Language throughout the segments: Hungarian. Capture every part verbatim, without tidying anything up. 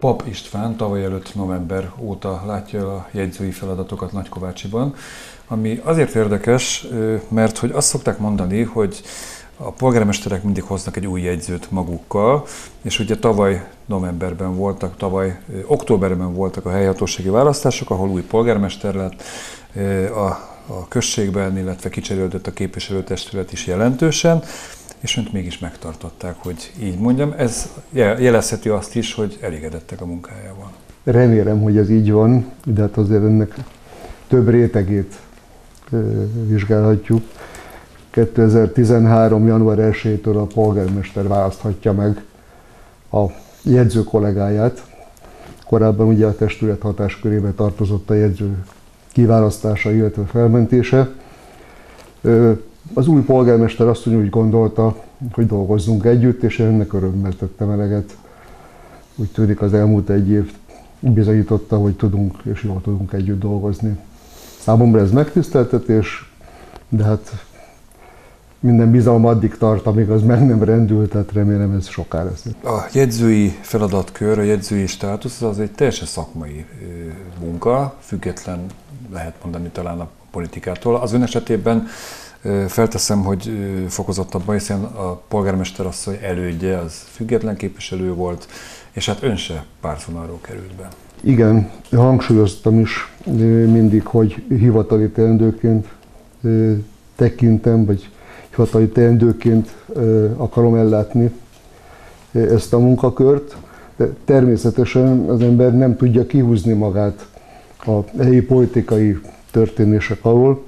Pap István tavaly előtt november óta látja a jegyzői feladatokat Nagykovácsiban, ami azért érdekes, mert hogy azt szokták mondani, hogy a polgármesterek mindig hoznak egy új jegyzőt magukkal, és ugye tavaly novemberben voltak, tavaly októberben voltak a helyhatósági választások, ahol új polgármester lett a, a községben, illetve kicserélődött a képviselőtestület is jelentősen, és önt mégis megtartották, hogy így mondjam. Ez jelezheti azt is, hogy elégedettek a munkájával. Remélem, hogy ez így van, de hát azért ennek több rétegét vizsgálhatjuk. kétezer-tizenhárom. január elsejétől a polgármester választhatja meg a jegyző kollégáját. Korábban ugye a testület hatáskörébe tartozott a jegyző kiválasztása, illetve felmentése. Az új polgármester azt úgy gondolta, hogy dolgozzunk együtt, és ennek örömmel tettem eleget. Úgy tűnik, az elmúlt egy év bizonyította, hogy tudunk és jól tudunk együtt dolgozni. Számomra ez megtiszteltetés, de hát minden bizalom addig tart, amíg az meg nem rendül, tehát remélem ez soká lesz. A jegyzői feladatkör, a jegyzői státusz az egy teljesen szakmai munka, független lehet mondani talán a politikától. Az ön esetében felteszem, hogy fokozottabban, hiszen a polgármester asszony elődje az független képviselő volt, és hát ön se pártvonalról került be. Igen, hangsúlyoztam is mindig, hogy hivatali teendőként tekintem, vagy hivatali teendőként akarom ellátni ezt a munkakört. De természetesen az ember nem tudja kihúzni magát a helyi politikai történések alól.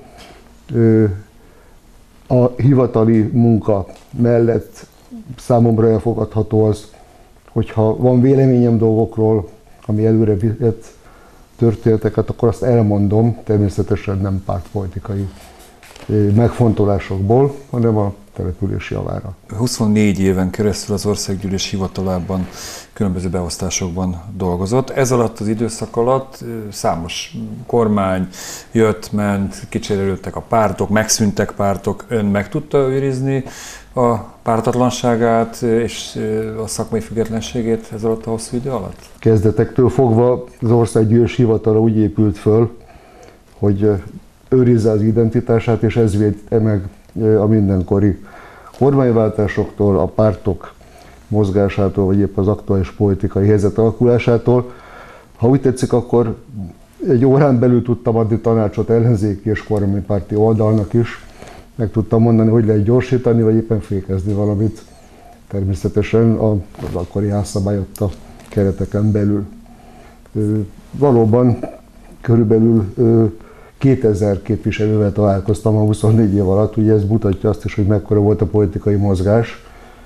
A hivatali munka mellett számomra elfogadható az, hogyha van véleményem dolgokról, ami előre vihet történeteket, akkor azt elmondom, természetesen nem pártpolitikai megfontolásokból, hanem a település javára. huszonnégy éven keresztül az Országgyűlés hivatalában különböző beosztásokban dolgozott. Ez alatt az időszak alatt számos kormány jött, ment, kicserélődtek a pártok, megszűntek pártok. Ön meg tudta őrizni a pártatlanságát és a szakmai függetlenségét ez alatt a hosszú idő alatt? Kezdetektől fogva az Országgyűlés hivatala úgy épült föl, hogy őrizze az identitását, és ez védte meg a mindenkori kormányváltásoktól, a pártok mozgásától, vagy épp az aktuális politikai helyzet alakulásától. Ha úgy tetszik, akkor egy órán belül tudtam adni tanácsot ellenzéki és kormánypárti oldalnak is. Meg tudtam mondani, hogy lehet gyorsítani, vagy éppen fékezni valamit. Természetesen az akkori házszabály ott a kereteken belül. Valóban körülbelül kétezer képviselővel találkoztam a huszonnégy év alatt, ugye ez mutatja azt is, hogy mekkora volt a politikai mozgás,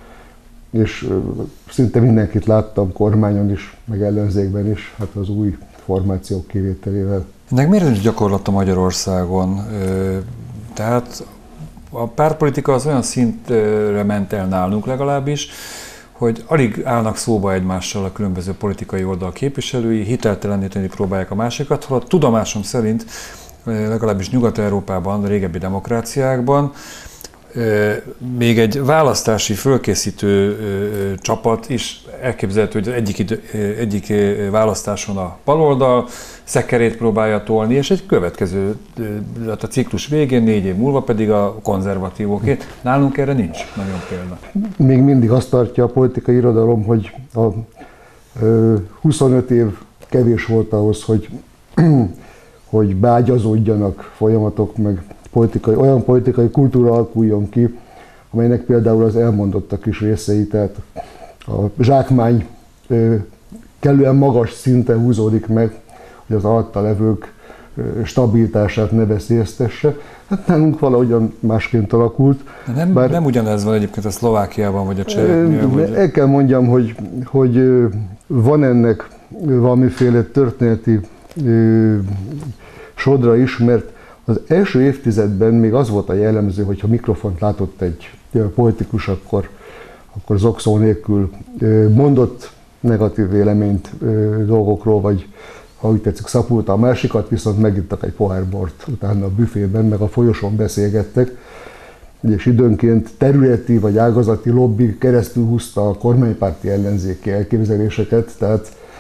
és szinte mindenkit láttam kormányon is, meg ellenzékben is, hát az új formációk kivételével. Ennek miért nincs gyakorlata Magyarországon? Tehát a pártpolitika az olyan szintre ment el nálunk legalábbis, hogy alig állnak szóba egymással a különböző politikai oldal képviselői, hitelteleníteni próbálják a másikat, holott tudomásom szerint legalábbis Nyugat-Európában, régebbi demokráciákban még egy választási fölkészítő csapat is elképzelhető, hogy az egyik, egyik választáson a baloldal szekerét próbálja tolni, és egy következő, a ciklus végén, négy év múlva pedig a konzervatívokét. Nálunk erre nincs nagyon példa. Még mindig azt tartja a politikai irodalom, hogy a huszonöt év kevés volt ahhoz, hogy hogy beágyazódjanak folyamatok, meg politikai, olyan politikai kultúra alakuljon ki, amelynek például az elmondottak is részei, tehát a zsákmány ö, kellően magas szinten húzódik meg, hogy az alatta levők ö, stabilitását ne veszélyeztesse. Hát nálunk valahogyan másként alakult. Nem, bár, nem ugyanez van egyébként a Szlovákiában, vagy a Cseheknél? El kell mondjam, hogy, hogy van ennek valamiféle történeti ö, sodra is, mert az első évtizedben még az volt a jellemző, hogy ha mikrofont látott egy politikus, akkor, akkor zokszó nélkül mondott negatív véleményt dolgokról, vagy ha úgy tetszik, szapulta a másikat, viszont megittak egy pohár bort utána a büfében, meg a folyosón beszélgettek, és időnként területi vagy ágazati lobby keresztül húzta a kormánypárti ellenzéki elképzeléseket, tehát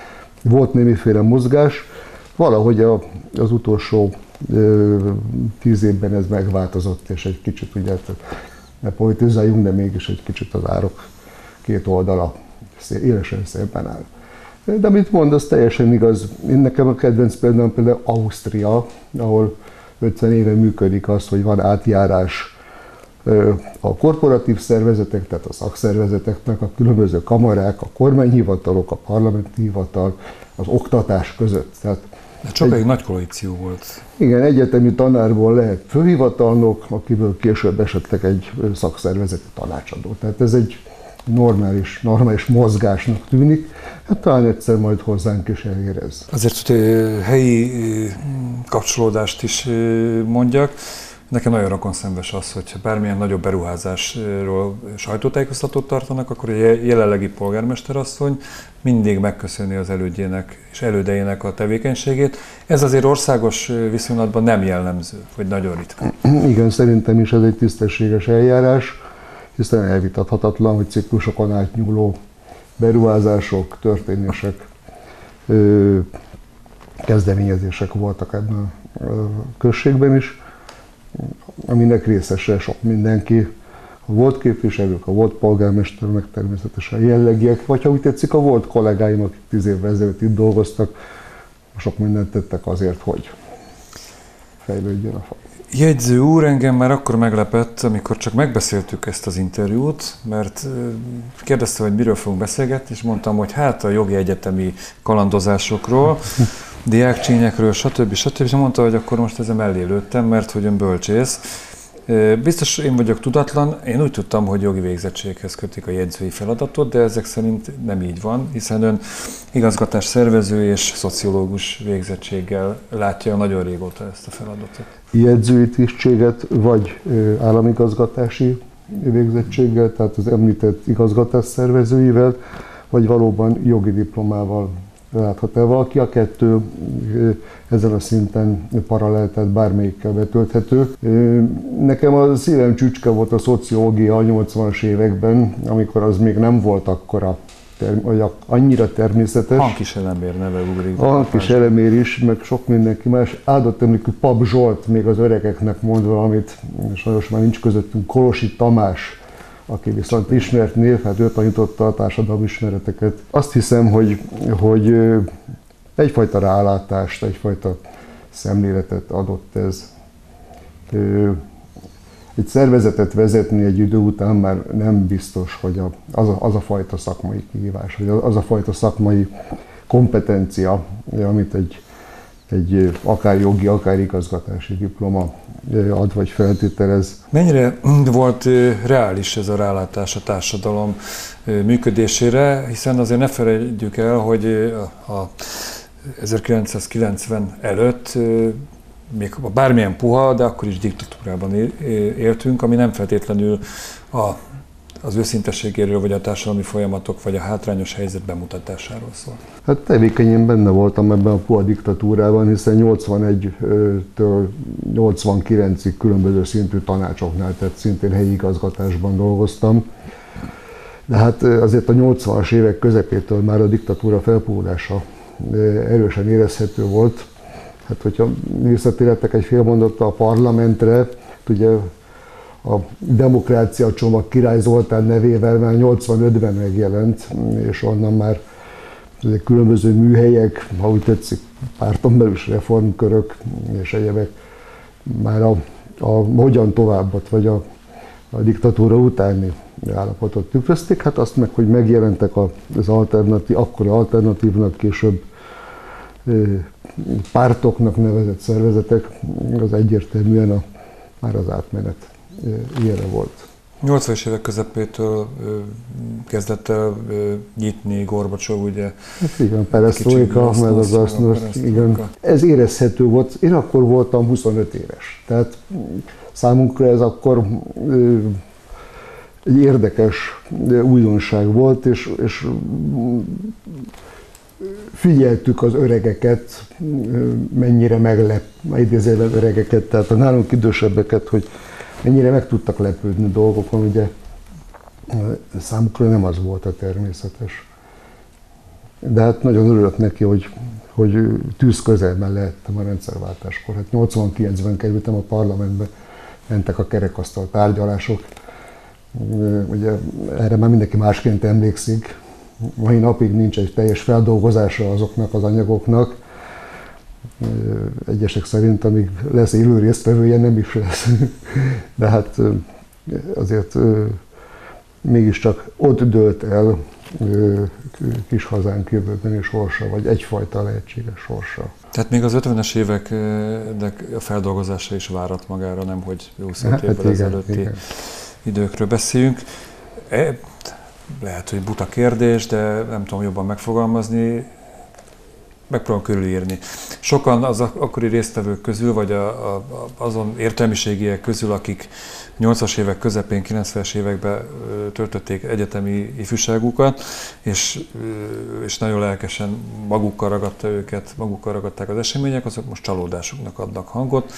volt némiféle mozgás, valahogy a, az utolsó ö, tíz évben ez megváltozott, és egy kicsit ugye, ne politizáljunk, de mégis egy kicsit az árok két oldala élesen szemben áll. De amit mond, az teljesen igaz. Én nekem a kedvenc például például Ausztria, ahol ötven éve működik az, hogy van átjárás a korporatív szervezetek, tehát a szakszervezeteknek, a különböző kamarák, a kormányhivatalok, a parlamenti hivatal, az oktatás között. Tehát de csak egy, egy nagy koalíció volt. Igen, egyetemi tanárból lehet főhivatalnok, akiből később esetleg egy szakszervezeti tanácsadó. Tehát ez egy normális, normális mozgásnak tűnik, hát talán egyszer majd hozzánk is elérez. Azért, hogy helyi kapcsolódást is mondjak, nekem nagyon rokonszenves az, hogy bármilyen nagyobb beruházásról sajtótájékoztatót tartanak, akkor a jelenlegi polgármesterasszony mindig megköszöni az elődjének és elődeinek a tevékenységét. Ez azért országos viszonylatban nem jellemző, vagy nagyon ritka. Igen, szerintem is ez egy tisztességes eljárás, hiszen elvitathatatlan, hogy ciklusokon átnyúló beruházások, történések, kezdeményezések voltak ebben a községben is, aminek részese sok mindenki, a volt képviselők, a volt polgármester, meg természetesen a jellegiek, vagy ha úgy tetszik, a volt kollégáim, akik tíz évvel ezelőtt itt dolgoztak, sok mindent tettek azért, hogy fejlődjön a faj. Jegyző úr, engem már akkor meglepett, amikor csak megbeszéltük ezt az interjút, mert kérdezte, hogy miről fogunk beszélgetni, és mondtam, hogy hát a jogi egyetemi kalandozásokról, diákcsínyekről, stb. stb. És mondta, hogy akkor most ezzel mellé lőttem, mert hogy ön bölcsész. Biztos én vagyok tudatlan, én úgy tudtam, hogy jogi végzettséghez kötik a jegyzői feladatot, de ezek szerint nem így van, hiszen ön igazgatás szervező és szociológus végzettséggel látja nagyon régóta ezt a feladatot. Jegyzői tisztséget vagy államigazgatási végzettséggel, tehát az említett igazgatás szervezőivel, vagy valóban jogi diplomával láthat el valaki. A kettő ezen a szinten paralel, tehát bármelyikkel betölthető. Nekem a szívem csücske volt a szociológia a nyolcvanas években, amikor az még nem volt akkora, vagy annyira természetes. Hankis Elemér neve ugrik. Hankis Elemér is, meg sok mindenki más. Áldott emlékű Pap Zsolt, még az öregeknek mond valamit, sajnos már nincs közöttünk, Kolosi Tamás, aki viszont ismert név, hát ő tanította a társadalmi ismereteket. Azt hiszem, hogy, hogy egyfajta rálátást, egyfajta szemléletet adott ez. Egy szervezetet vezetni egy idő után már nem biztos, hogy az a, az a fajta szakmai kihívás, vagy az a fajta szakmai kompetencia, amit egy, egy akár jogi, akár igazgatási diploma ad vagy feltételez. Mennyire volt reális ez a rálátás a társadalom működésére, hiszen azért ne felejtjük el, hogy a ezerkilencszázkilencven előtt még bármilyen puha, de akkor is diktatúrában éltünk, ami nem feltétlenül a, az őszintességéről, vagy a társadalmi folyamatok, vagy a hátrányos helyzet bemutatásáról szól. Hát tevékenyen benne voltam ebben a puha diktatúrában, hiszen nyolcvanegytől nyolcvankilencig különböző szintű tanácsoknál, tehát szintén helyi igazgatásban dolgoztam. De hát azért a nyolcvanas évek közepétől már a diktatúra felpuhulása erősen érezhető volt. Hát, hogyha visszatérhetek egy fél mondattal a parlamentre, ugye a Demokrácia csomag Király Zoltán nevével már nyolcvanötben megjelent, és onnan már különböző műhelyek, ha úgy tetszik, párton belül is reformkörök és egyebek már a, a hogyan továbbat, vagy a, a diktatúra utáni állapotot tükrözték. Hát azt meg, hogy megjelentek az alternatív, akkor alternatívnak, később pártoknak nevezett szervezetek, az egyértelműen a, már az átmenet ilyenre volt. nyolcvanas évek közepétől kezdett el nyitni Gorbacsov, ugye? Hát igen, peresztrojka, meg az azt, igen. Ez érezhető volt. Én akkor voltam huszonöt éves. Tehát számunkra ez akkor egy érdekes újdonság volt, és, és figyeltük az öregeket, mennyire meglep, idézőjelben öregeket, tehát a nálunk idősebbeket, hogy mennyire meg tudtak lepődni dolgokon, ugye számukra nem az volt a természetes. de hát nagyon örülök neki, hogy, hogy tűz közelben lehettem a rendszerváltáskor. Hát nyolcvankilencben kerültem a parlamentbe, mentek a kerekasztal tárgyalások. Ugye erre már mindenki másként emlékszik. Mai napig nincs egy teljes feldolgozása azoknak az anyagoknak. Egyesek szerint, amíg lesz élő résztvevője, nem is lesz. De hát azért mégiscsak ott dőlt el kis hazánk jövőbeni sorsa, vagy egyfajta lehetséges sorsa. Tehát még az ötvenes évek a feldolgozása is várat magára, nem hogy huszonöt hát, évvel igen, ezelőtti igen. időkről beszéljünk. Lehet, hogy buta kérdés, de nem tudom jobban megfogalmazni. Megpróbálom körülírni. Sokan az akkori résztvevők közül, vagy a, a, azon értelmiségiek közül, akik nyolcvanas évek közepén, kilencvenes években töltötték egyetemi ifjúságukat, és, és nagyon lelkesen magukkal ragadta őket, magukkal ragadták az események, azok most csalódásuknak adnak hangot.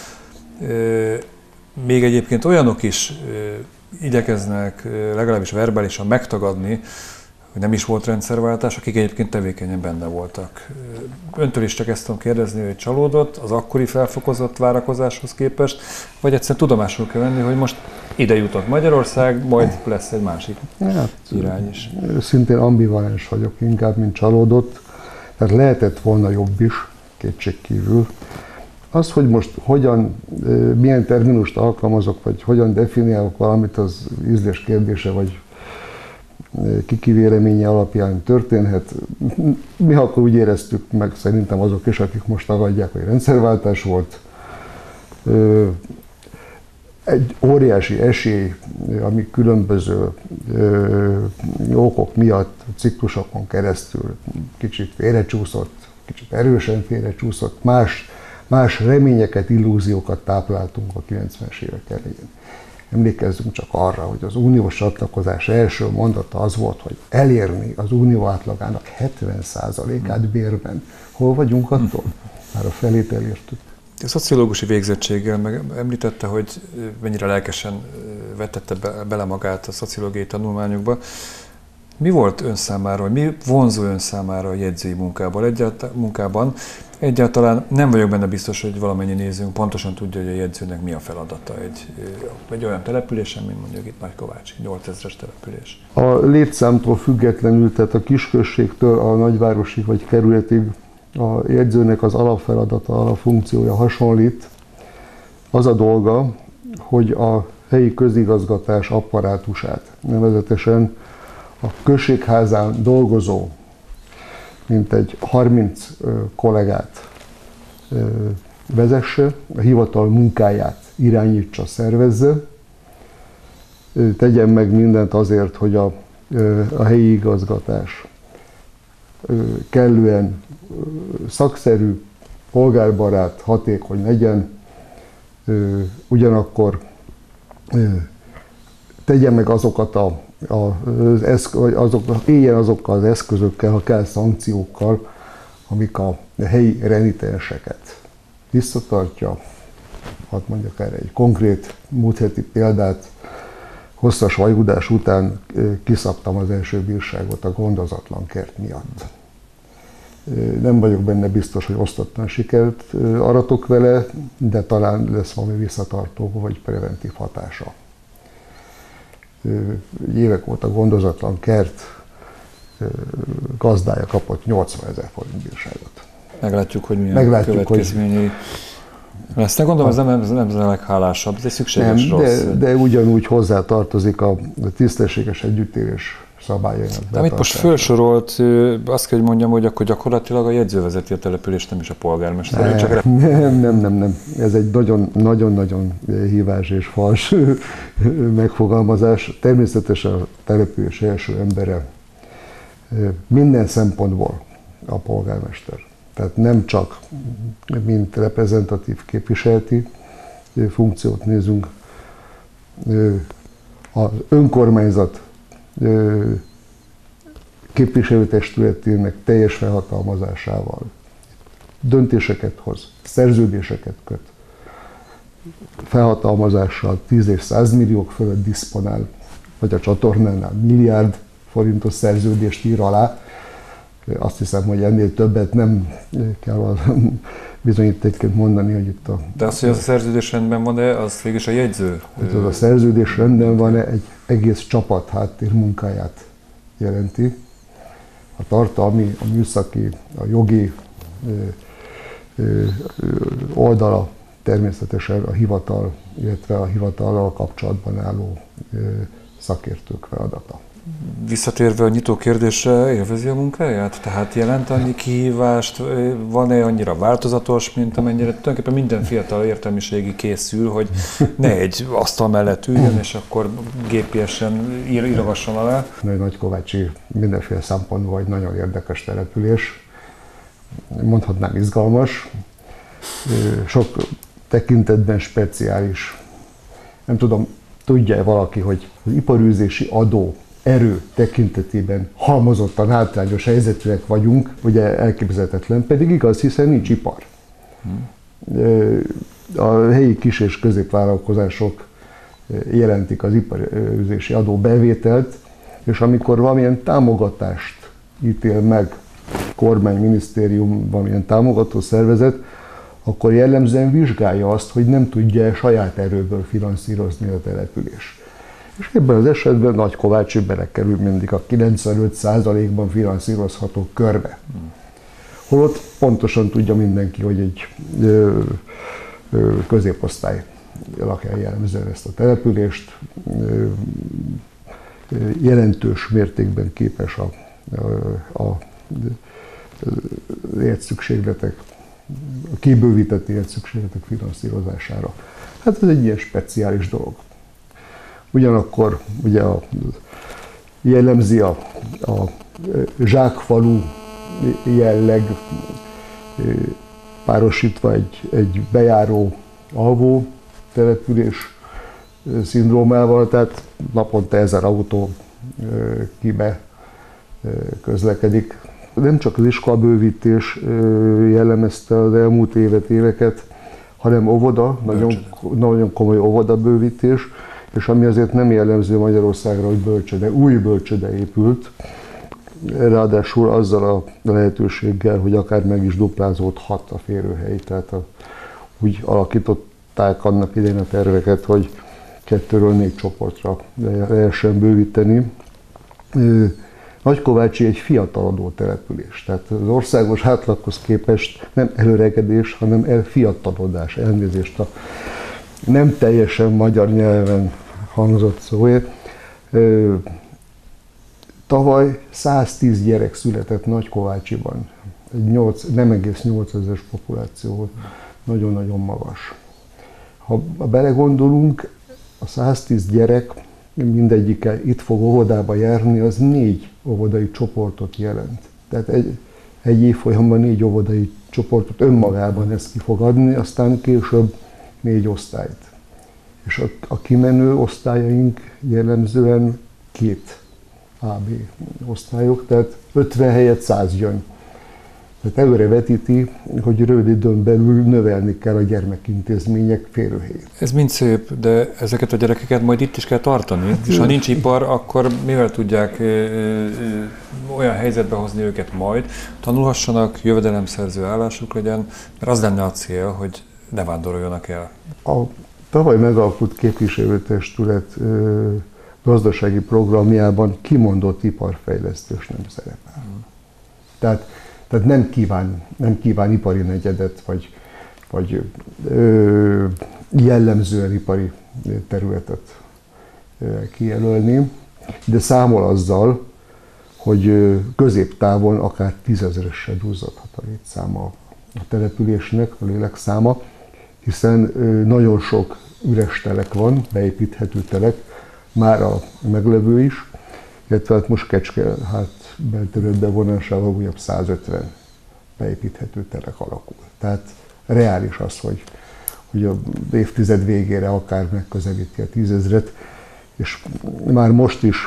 Még egyébként olyanok is igyekeznek legalábbis verbálisan megtagadni, hogy nem is volt rendszerváltás, akik egyébként tevékenyen benne voltak. Öntől is csak ezt tudom kérdezni, hogy csalódott az akkori felfokozott várakozáshoz képest, vagy egyszerűen tudomásul kell venni, hogy most ide jutott Magyarország, majd lesz egy másik hát, irány is. Szintén ambivalens vagyok, inkább, mint csalódott. Tehát lehetett volna jobb is, kétségkívül. Az, hogy most hogyan, milyen terminust alkalmazok, vagy hogyan definiálok valamit, az ízlés kérdése, vagy kiki véleménye alapján történhet. Mi akkor úgy éreztük meg, szerintem azok is, akik most tagadják, hogy rendszerváltás volt. Egy óriási esély, ami különböző okok miatt, ciklusokon keresztül kicsit félrecsúszott, kicsit erősen félrecsúszott, más, más reményeket, illúziókat tápláltunk a kilencvenes évek elején. Emlékezzünk csak arra, hogy az uniós csatlakozás első mondata az volt, hogy elérni az unió átlagának hetven százalékát bérben. Hol vagyunk attól? Már a felét elértük. A szociológusi végzettséggel meg említette, hogy mennyire lelkesen vetette be, bele magát a szociológiai tanulmányokba. Mi volt ön számára, vagy mi vonzó ön számára a jegyzői munkában? Egyáltalán, munkában? Egyáltalán nem vagyok benne biztos, hogy valamennyi nézőnk pontosan tudja, hogy a jegyzőnek mi a feladata egy, egy olyan településen, mint mondjuk itt Nagykovács, nyolcezres település. A létszámtól függetlenül, tehát a kisközségtől a nagyvárosig vagy kerületig a jegyzőnek az alapfeladata, alapfunkciója hasonlít. Az a dolga, hogy a helyi közigazgatás apparátusát, nevezetesen a községházán dolgozó, mint egy harminc kollégát vezesse, a hivatal munkáját irányítsa, szervezze, tegyen meg mindent azért, hogy a, a helyi igazgatás kellően szakszerű, polgárbarát, hatékony legyen, ugyanakkor tegye meg azokat a, az eszk, azok, éljen azokkal az eszközökkel, ha kell szankciókkal, amik a helyi renitenseket visszatartja. Hadd mondjak erre egy konkrét múlt heti példát. Hosszas vajudás után kiszabtam az első bírságot a gondozatlan kert miatt. Nem vagyok benne biztos, hogy osztatlan sikert aratok vele, de talán lesz valami visszatartó vagy preventív hatása. Évek óta gondozatlan kert gazdája kapott nyolcvanezer forint bírságot. Meglátjuk, hogy milyen Meglátjuk, következményei hogy... lesznek. Gondolom, ez nem, ez nem az a leghálásabb, ez egy szükséges nem, rossz. De, de ugyanúgy hozzá tartozik a tisztességes együttélés szabályainak betartása. Amit most felsorolt, azt kell, hogy mondjam, hogy akkor gyakorlatilag a jegyző vezeti a települést, nem is a polgármester. Ne, csak nem, nem, nem, nem. Ez egy nagyon-nagyon hívás és fals megfogalmazás. Természetesen a település első embere minden szempontból a polgármester. Tehát nem csak mint reprezentatív képviseleti funkciót nézünk, az önkormányzat képviselőtestületének teljes felhatalmazásával döntéseket hoz, szerződéseket köt, felhatalmazással tíz és száz milliók fölött diszponál, vagy a csatornánál milliárd forintos szerződést ír alá. Azt hiszem, hogy ennél többet nem kell bizonyítékként mondani, hogy itt a... De az, hogy az a szerződés rendben van-e, az végülis a jegyző? Az a szerződés rendben van-e, egy egész csapat háttér munkáját jelenti. A tartalmi, a műszaki, a jogi oldala természetesen a hivatal, illetve a hivatallal kapcsolatban álló szakértők feladata. Visszatérve a nyitó kérdésre, élvezi a munkáját? Tehát jelent annyi kihívást, van-e annyira változatos, mint amennyire tulajdonképpen minden fiatal értelmiségi készül, hogy ne egy asztal mellett üljön, és akkor gé pé es-en ír, írogasson alá? Nagykovácsi mindenféle szempontból egy nagyon érdekes település, mondhatnám izgalmas, sok tekintetben speciális. Nem tudom, tudja-e valaki, hogy az iparűzési adó erő tekintetében halmozottan hátrányos helyzetűek vagyunk, ugye elképzelhetetlen, pedig igaz, hiszen nincs ipar. Hmm. A helyi kis- és középvállalkozások jelentik az iparűzési adó bevételt, és amikor valamilyen támogatást ítél meg kormány, minisztérium, valamilyen támogató szervezet, akkor jellemzően vizsgálja azt, hogy nem tudja saját erőből finanszírozni a település. És ebben az esetben Nagykovácsi belekerül mindig a kilencvenöt százalékban finanszírozható körbe. Holott pontosan tudja mindenki, hogy egy ö, ö, középosztály lakja jellemzően ezt a települést, ö, jelentős mértékben képes a, a, a értszükségletek, a kibővített értszükségletek finanszírozására. Hát ez egy ilyen speciális dolog. Ugyanakkor ugye a, jellemzi a, a zsákfalu jelleg párosítva egy, egy bejáró alvó település szindrómával, tehát naponta ezer autó kibe közlekedik. Nem csak az iskolabővítés jellemezte az elmúlt évet, éveket, hanem óvoda, nagyon, nagyon komoly óvodabővítés, és ami azért nem jellemző Magyarországra, hogy bölcsöde, új bölcsöde épült, ráadásul azzal a lehetőséggel, hogy akár meg is duplázódhat a férőhely, tehát a, úgy alakították annak idején a terveket, hogy kettőről négy csoportra lehessen bővíteni. Nagykovácsi egy fiatalodó település, tehát az országos átlaghoz képest nem előregedés, hanem elfiatalodás, elnézést a nem teljesen magyar nyelven hangzott szóért. Tavaly száztíz gyerek született Nagykovácsiban, egy nyolc, nem egész nyolcezres populáció volt, nagyon-nagyon magas. Ha belegondolunk, a száztíz gyerek, mindegyike itt fog óvodába járni, az négy óvodai csoportot jelent. Tehát egy, egy évfolyamban négy óvodai csoportot önmagában ez ki fog adni, aztán később négy osztályt. És a, a kimenő osztályaink jellemzően két á bé osztályok, tehát ötven helyett száz jön. Tehát előre vetíti, hogy rövid időn belül növelni kell a gyermekintézmények férőhelyét. Ez mind szép, de ezeket a gyerekeket majd itt is kell tartani, hát, és ha nincs ipar, akkor mivel tudják ö, ö, olyan helyzetbe hozni őket majd, tanulhassanak, jövedelemszerző állásuk legyen, mert az lenne a cél, hogy ne vándoroljanak el. A tavaly megalkult képviselőtestület ö, gazdasági programjában kimondott iparfejlesztés nem szerepel. Hmm. Tehát Tehát nem kíván, nem kíván ipari negyedet, vagy, vagy ö, jellemzően ipari területet kijelölni, de számol azzal, hogy középtávon akár tízezressel duzzadhat a létszáma a településnek, a lélekszáma, hiszen nagyon sok üres telek van, beépíthető telek, már a meglevő is, illetve hát most Kecske, hát belterület bevonásával újabb százötven beépíthető telek alakul. Tehát reális az, hogy, hogy az évtized végére akár megközelíti a tízezret, és már most is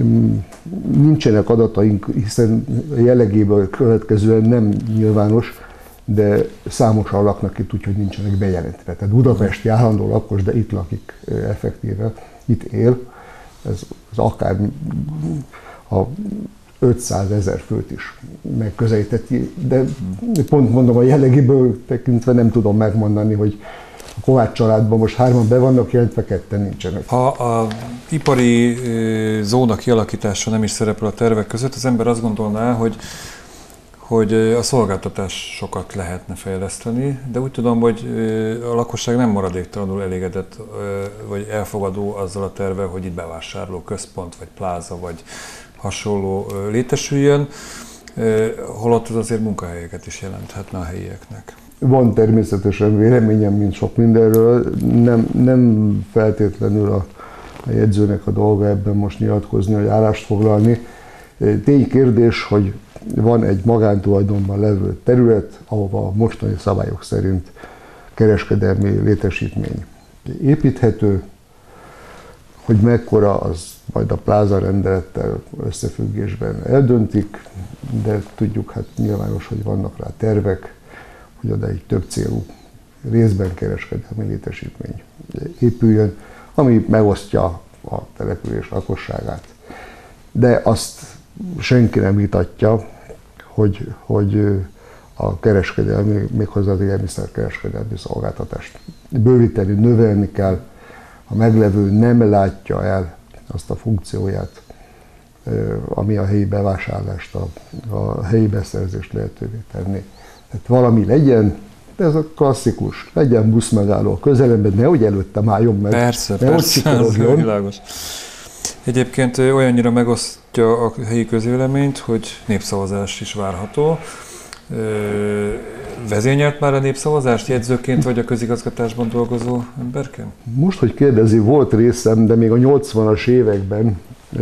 nincsenek adataink, hiszen a jellegéből következően nem nyilvános, de számosan laknak itt, úgyhogy nincsenek bejelentve. Tehát budapesti állandó lakos, de itt lakik effektíve, itt él. Ez, ez akár a ötszázezer főt is megközelíteti, de pont mondom, a jellegéből tekintve nem tudom megmondani, hogy a Kovács családban most hárman be vannak jelentve, ketten nincsenek. Ha a ipari zóna kialakítása nem is szerepel a tervek között, az ember azt gondolná, hogy hogy a szolgáltatásokat lehetne fejleszteni, de úgy tudom, hogy a lakosság nem maradéktalanul elégedett vagy elfogadó azzal a tervvel, hogy itt bevásárló központ, vagy pláza, vagy hasonló létesüljön, holott ez azért munkahelyeket is jelenthetne a helyieknek. Van természetesen véleményem, mint sok mindenről, nem, nem feltétlenül a, a jegyzőnek a dolga ebben most nyilatkozni, vagy állást foglalni. Tény kérdés, hogy van egy magántulajdonban levő terület, ahova a mostani szabályok szerint kereskedelmi létesítmény építhető, hogy mekkora, az majd a pláza rendelettel összefüggésben eldöntik, de tudjuk, hát nyilvános, hogy vannak rá tervek, hogy oda egy több célú részben kereskedelmi létesítmény épüljön, ami megosztja a település lakosságát. De azt senki nem vitatja, hogy, hogy a kereskedelmi, méghozzá az élelmiszerkereskedelmi szolgáltatást bővíteni, növelni kell. A meglevő nem látja el azt a funkcióját, ami a helyi bevásárlást, a, a helyi beszerzést lehetővé tenni. Tehát valami legyen, de ez a klasszikus, legyen buszmegálló a közelemben, nehogy előttem álljon meg. Persze, persze, ez világos. Egyébként olyannyira megosztja a helyi közvéleményt, hogy népszavazás is várható. Vezényelt már a népszavazást jegyzőként, vagy a közigazgatásban dolgozó emberként? Most, hogy kérdezi, volt részem, de még a nyolcvanas években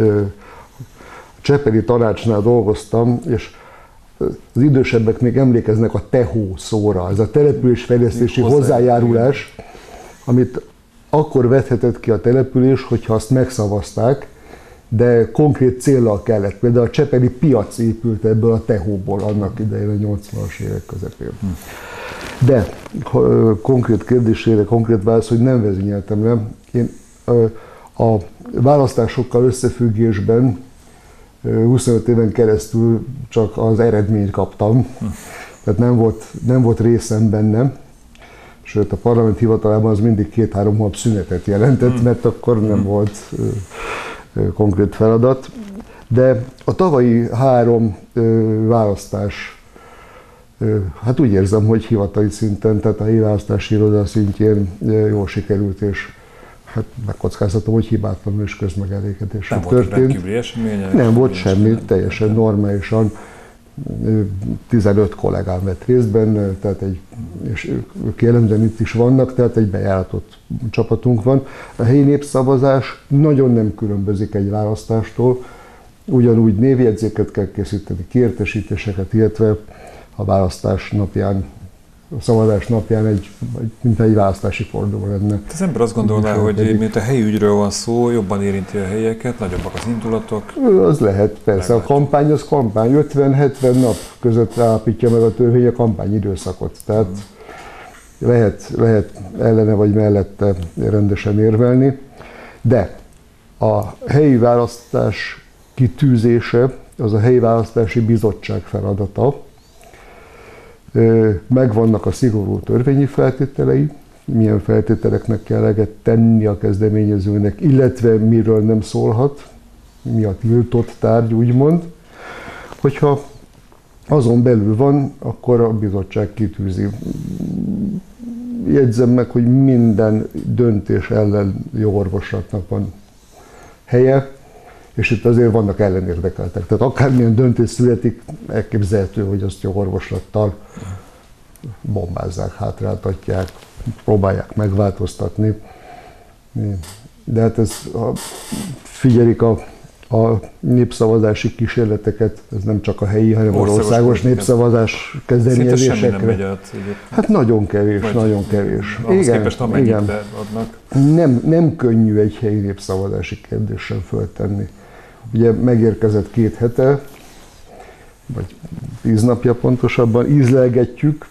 a Csepeli tanácsnál dolgoztam, és az idősebbek még emlékeznek a TEHO szóra, ez a településfejlesztési hozzájárulás, amit akkor vethetett ki a település, hogyha azt megszavazták, de konkrét céllal kellett. Például a csepeli piac épült ebből a tehóból annak idején a nyolcvanas évek közepén. De konkrét kérdésére, konkrét válasz, hogy nem vezényeltem le. Én a választásokkal összefüggésben huszonöt éven keresztül csak az eredményt kaptam, tehát nem volt, nem volt részem bennem. Sőt, a parlament hivatalában az mindig két-három hónap szünetet jelentett, mert akkor nem volt ö, ö, konkrét feladat. De a tavalyi három ö, választás, ö, hát úgy érzem, hogy hivatali szinten, tehát a helyi választási iroda szintjén ö, jól sikerült, és hát megkockáztatom, hogy hibátlanul és közmegelégedésen történt. Nem, nem volt semmi, teljesen normálisan. tizenöt kollégám vett részt benne, tehát egy, és ők jellemzően itt is vannak, tehát egy bejáratott csapatunk van. A helyi népszavazás nagyon nem különbözik egy választástól, ugyanúgy névjegyzéket kell készíteni, kiértesítéseket, illetve a választás napján, a szavazás napján egy, mint egy választási forduló lenne. Az ember azt gondolná, hogy mint a helyi ügyről van szó, jobban érinti a helyieket, nagyobbak az indulatok. Az lehet, persze. A kampány az kampány. ötven-hetven nap között állapítja meg a törvény a kampányidőszakot. Tehát hmm. lehet, lehet ellene vagy mellette rendesen érvelni. De a helyi választás kitűzése az a helyi választási bizottság feladata. Megvannak a szigorú törvényi feltételei, milyen feltételeknek kell eleget tenni a kezdeményezőnek, illetve miről nem szólhat, mi a tiltott tárgy, úgymond. Hogyha azon belül van, akkor a bizottság kitűzi. Jegyzem meg, hogy minden döntés ellen jogorvoslatnak van helye, és itt azért vannak ellenérdekeltek. Tehát akármilyen döntés születik, elképzelhető, hogy azt jogorvoslattal bombázzák, hátráltatják, próbálják megváltoztatni. De hát ez, ha figyelik a, a népszavazási kísérleteket, ez nem csak a helyi, hanem az országos, országos népszavazás kezdeményezésekre. Szinte semmi nem megy át. Hát nagyon kevés, vagy nagyon kevés. Ahhoz igen, képest amennyit adnak. Nem, nem könnyű egy helyi népszavazási kérdéssel föltenni. Ugye megérkezett két hete, vagy tíz napja pontosabban, ízlelgetjük,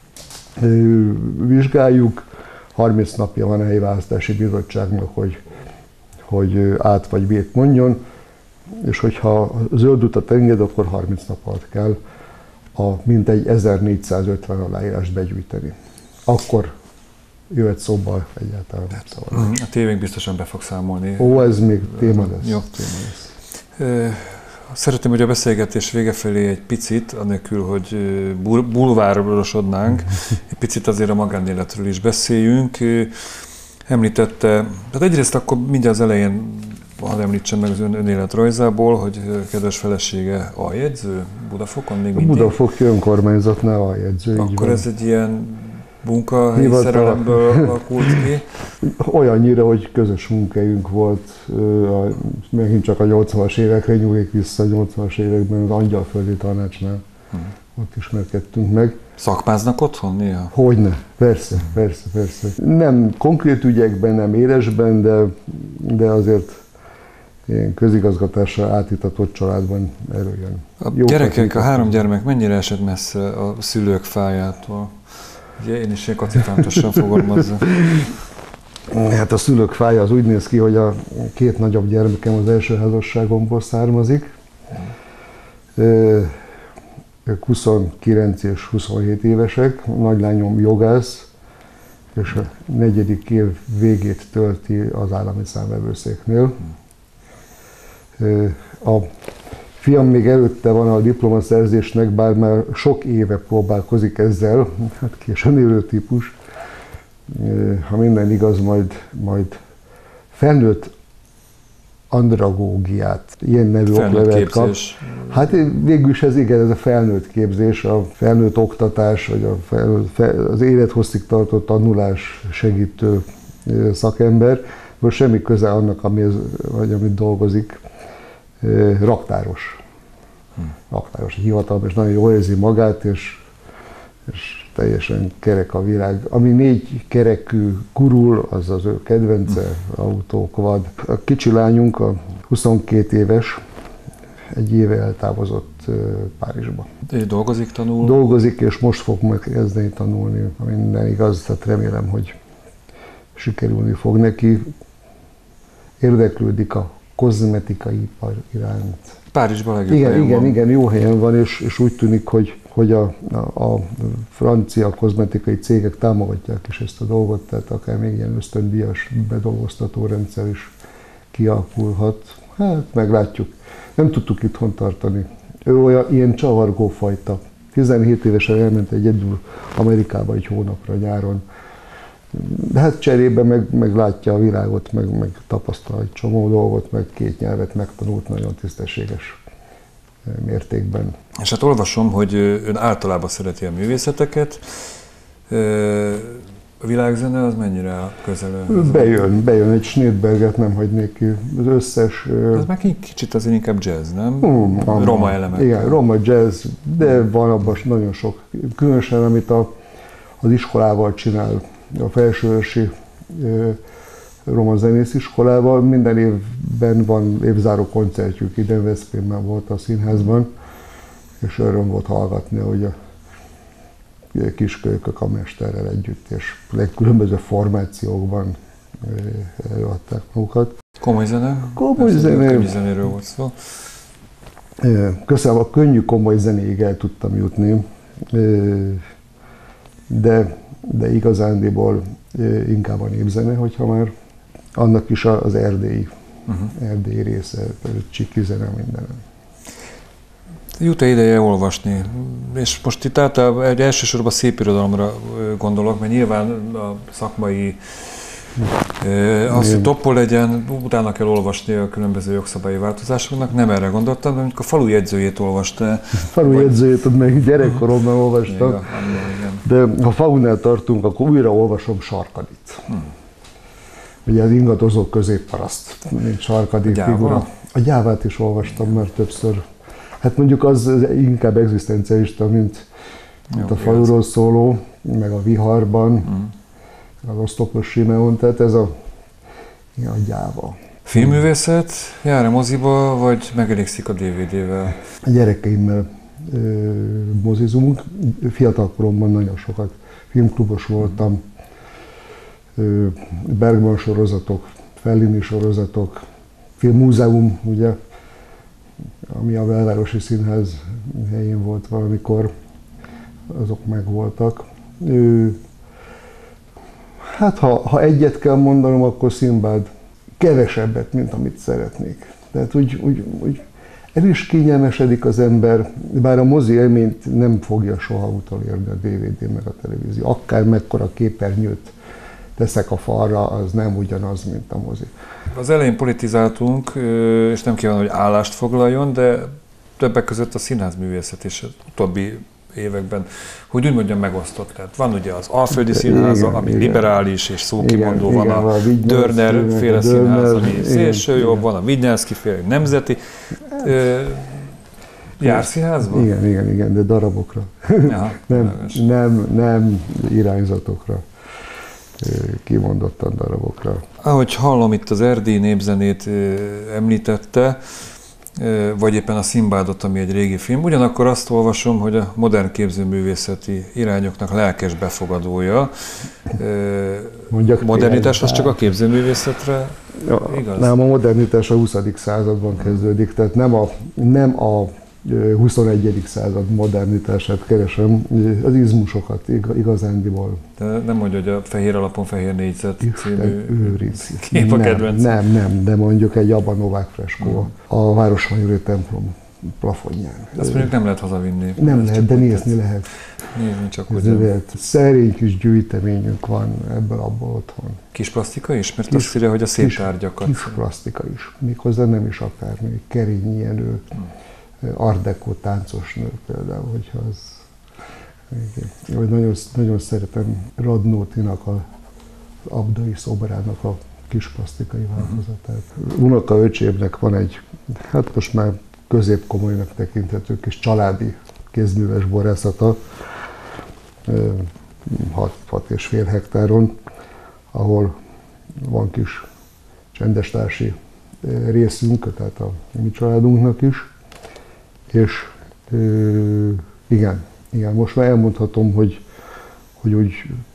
vizsgáljuk, harminc napja van a helyi választási bizottságnak, hogy, hogy át vagy vét mondjon. és hogyha a zöld utat enged, akkor harminc nap alatt kell a mintegy ezernégyszázötven aláírást begyűjteni. Akkor jöhet szóba egyáltalán nem szabad. A tévénk biztosan be fog számolni. Ó, ez még téma lesz. Jó. Téma lesz. Szeretném, hogy a beszélgetés vége felé egy picit, anélkül, hogy bulvárosodnánk, egy picit azért a magánéletről is beszéljünk. Említette, tehát egyrészt akkor mindjárt az elején, hadd említsem meg az ön önéletrajzából, hogy kedves felesége aljegyző Budafokon még mindig? A Budafoki önkormányzatnál aljegyző. Akkor ez egy ilyen munkahelyi szerelemből alakult ki? Olyannyira, hogy közös munkahelyünk volt, megint csak a nyolcvanas évekre nyúlik vissza, a nyolcvanas években az Angyalföldi Tanácsnál hmm. ott ismerkedtünk meg. Szakmáznak otthon néha? Hogyne, persze, persze, persze. Nem konkrét ügyekben, nem élesben, de, de azért ilyen közigazgatással átitatott családban erőjön. A Jó gyerekek, a három gyermek mennyire esett messze a szülők fájától? Ugye én is ilyen kacifántosan fogalmazza. Hát a szülők fája az úgy néz ki, hogy a két nagyobb gyermekem az első házasságomból származik. Ők huszonkilenc és huszonhét évesek, a nagylányom jogász, és a negyedik év végét tölti az állami számvevőszéknél. A fiam még előtte van a diplomaszerzésnek, bár már sok éve próbálkozik ezzel, hát későn élő típus. Ha minden igaz, majd, majd felnőtt andragógiát, ilyen nevű oklevelet kap. Hát végül is ez igen, ez a felnőtt képzés, a felnőtt oktatás, vagy a felnőtt, az élethosszig tartó tanulás segítő szakember. Most semmi köze annak, ami ez, vagy amit dolgozik. Raktáros. Raktáros, hivatalban, és nagyon jól érzi magát, és, és teljesen kerek a világ. Ami négy kerekű gurul, az az ő kedvence, autó, quad. A kicsi lányunk, a huszonkét éves, egy éve eltávozott Párizsba. Ő dolgozik, tanul? Dolgozik, és most fog majd kezdeni tanulni, ha minden igaz, tehát remélem, hogy sikerülni fog neki. Érdeklődik a kozmetikai ipar iránt. Párizsban legjobb igen, helyen igen, van. igen, jó helyen van, és, és úgy tűnik, hogy, hogy a, a, a francia kozmetikai cégek támogatják is ezt a dolgot, tehát akár még ilyen ösztöndíjas bedolgoztató rendszer is kialakulhat. Hát meglátjuk. Nem tudtuk itthon tartani. Ő olyan ilyen csavargó fajta. tizenhét évesen elment egyedül Amerikába egy hónapra nyáron. De hát cserébe meg, meg látja a világot, meg, meg tapasztal egy csomó dolgot, meg két nyelvet megtanult nagyon tisztességes mértékben. És hát olvasom, hogy ön általában szereti a művészeteket. A világzene az mennyire közel? Bejön, bejön, egy Schneidberget nem hagynék ki. Az összes... Ez meg kicsit azért inkább jazz, nem? Um, roma elemek. Igen, roma jazz, de van abban nagyon sok. Különösen, amit a, az iskolával csinál, a felsőörsi roma zenésziskolával. Minden évben van évzáró koncertjük, ide Veszprémben volt a színházban, és öröm volt hallgatni, hogy a kiskölykök a mesterrel együtt, és legkülönböző formációkban előadták magukat. Komoly zene? Komoly zene. Könnyű zenéről volt szó. Köszönöm, a könnyű, komoly zenéig el tudtam jutni, de, de igazándiból inkább a népzene, hogyha már annak is az erdélyi, uh-huh. erdélyi része, csiki zene, minden. Jut-e ideje olvasni? És most itt általában egy elsősorban szép irodalomra gondolok, mert nyilván a szakmai az, hogy toppol legyen, utána kell olvasni a különböző jogszabályi változásoknak, nem erre gondoltam, de amikor a falu jegyzőjét olvasta. Falu jegyzőjét, meg gyerekkoromban olvastam, de ha falunál tartunk, akkor újra olvasom Sarkadit. Hmm. Ugye az ingadozó középparaszt, mint Sarkadi a figura. A Gyávát is olvastam már többször. Hát mondjuk az inkább egzisztencialista, mint, mint Jó, a faluról szóló, meg a Viharban, mm. az Oszlopos Simeon, tehát ez a, a Gyáva. Filmművészet? Jár-e moziba, vagy megelégszik a dé vé dé-vel? A gyerekeimmel ö, mozizunk. Fiatalkoromban nagyon sokat filmklubos voltam. Ö, Bergman sorozatok, Fellini sorozatok, filmmúzeum, ugye, ami a Belvárosi Színház helyén volt valamikor, azok megvoltak. Hát ha, ha egyet kell mondanom, akkor Szimbád kevesebbet, mint amit szeretnék. Tehát úgy, úgy, úgy el is kényelmesedik az ember, bár a mozi élményt nem fogja soha utolérni a dé vé dé meg a televízió. Akár mekkora képernyőt teszek a falra, az nem ugyanaz, mint a mozi. Az elején politizáltunk, és nem kívánom, hogy állást foglaljon, de többek között a színházművészet is az utóbbi években, hogy úgy mondjam, megosztott. Tehát van ugye az Alföldi Színháza, igen, ami igen. liberális és szókimondó, igen, van igen, a, a Dörner féle színház, ami szélső jobb, van a Vignyánszky féle nemzeti. Jár színházban? Igen, igen, igen, de darabokra. Aha, nem, nem, nem irányzatokra, kimondottan darabokra. Ahogy hallom, itt az erdélyi népzenét említette, vagy éppen a Szimbádot, ami egy régi film. Ugyanakkor azt olvasom, hogy a modern képzőművészeti irányoknak lelkes befogadója. Mondjak modernitás az csak a képzőművészetre igaz? Nem, a modernitás a huszadik században kezdődik, tehát nem a, nem a huszonegyedik század modernitását keresem, az izmusokat igazándiból. De nem mondja, hogy a Fehér alapon fehér négyzet című kép a kedvenc. Nem, nem, de mondjuk egy Abba Novák freskó hmm. a Városmajori templom plafonján. Azt mondjuk nem lehet hazavinni. Nem lehet, de nézni lehet. Nézni csak úgy. Szerény kis gyűjteményünk van ebből abból otthon. Kis plastika is? Mert azt írja, hogy a szép kis, tárgyakat. Kis plastika is. Méghozzá nem is akármi. Kerényi Jenő, hmm. Art Deco táncos nő például, hogyha az... Én nagyon, nagyon szeretem Radnótinak, az Abdai szobrának a kis plastikai változatát. Uh-huh. Unokaöcsémnek van egy, hát most már középkomolynak tekinthető kis családi kézműves borászata, hat és fél hektáron, ahol van kis csendestársi részünk, tehát a mi családunknak is. És igen, igen, most már elmondhatom, hogy, hogy úgy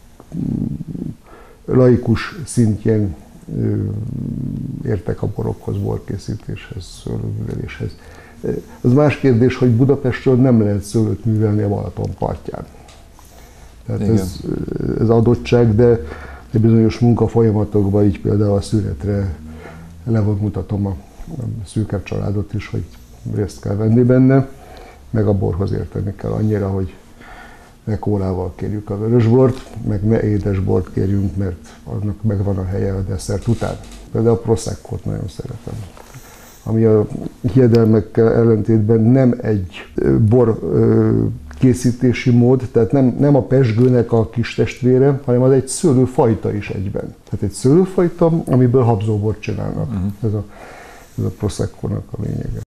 laikus szintjén értek a borokhoz, borkészítéshez, szőlőműveléshez. Az más kérdés, hogy Budapestről nem lehet szőlőt művelni a Balaton partján. Tehát ez, ez adottság, de, de bizonyos munkafolyamatokban, így például a szüretre levonmutatom a, a szűkebb családot is, hogy részt kell venni benne, meg a borhoz érteni kell annyira, hogy ne kólával kérjük a vörösbort, meg ne édesbort kérjünk, mert annak megvan a helye a desszert után. Például a Proseccót nagyon szeretem, ami a hiedelmekkel ellentétben nem egy bor készítési mód, tehát nem, nem a pezsgőnek a kis testvére, hanem az egy szőlőfajta is egyben. Tehát egy szőlőfajta, amiből habzóbort csinálnak. Uh-huh. Ez a, ez a Proseccónak a lényege.